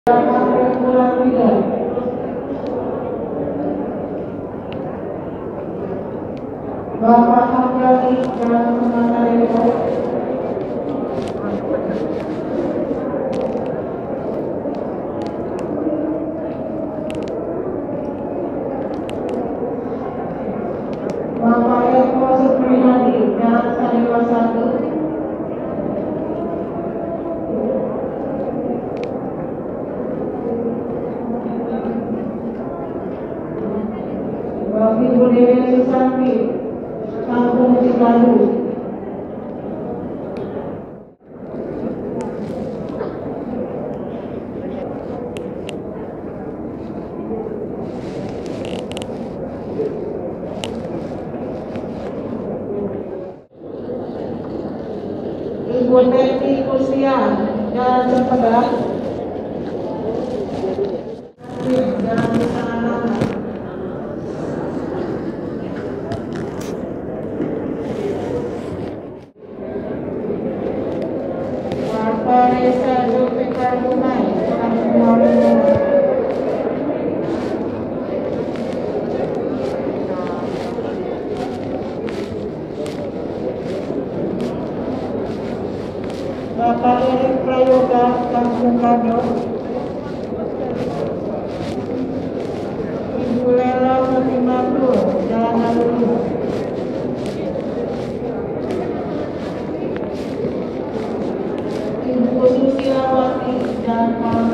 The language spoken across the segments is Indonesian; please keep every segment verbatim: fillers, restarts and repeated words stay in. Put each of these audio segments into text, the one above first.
Bapak Hamdani Jalan Pengantareko. Bapak Eko Supriyadi Jalan Sadewa satu. Bapak Ibu Dewi Susanti Kampung Cikalu. Ibu Teti Kusian Jalan Cempedak. Jalan Sana. Bapak Reza Zulfikar Bunai Kampung Waluyo. Bapak Erik Prayoga Kampung Kado. Ibu Lela Fatimah Jalan Aluru. Ibu Susilawati Jalan Palu.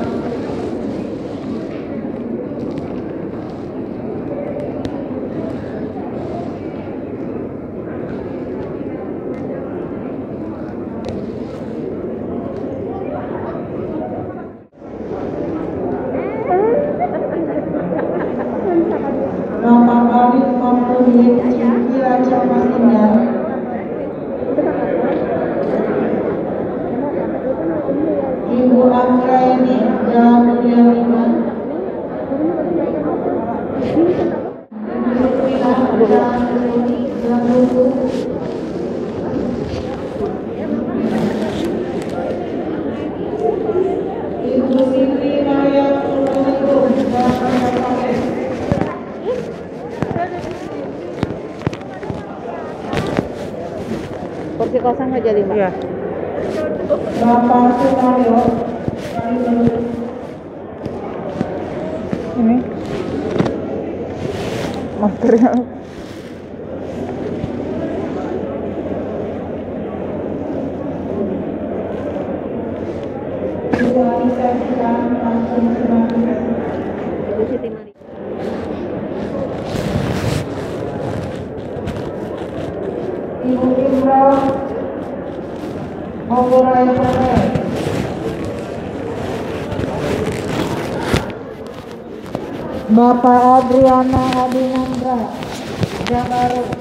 Bapak Arif Kompulit Cilacap Masingan. Ibu Anggraini Jalan Mulia lima. Ibu Suprina Jalan Jalan Lugu. Ibu Siti Maria Purwonekum Jalan Kabupaten. Kursi kosong aja lima. Iya. Bapak Sumaryo. Ini material. Ibu Anissa Silang Kampung Semanggi. Ibu Siti Mari. Ibu Indra Monggorai Pernah. Bapak Adriana Adinandra Jagaru.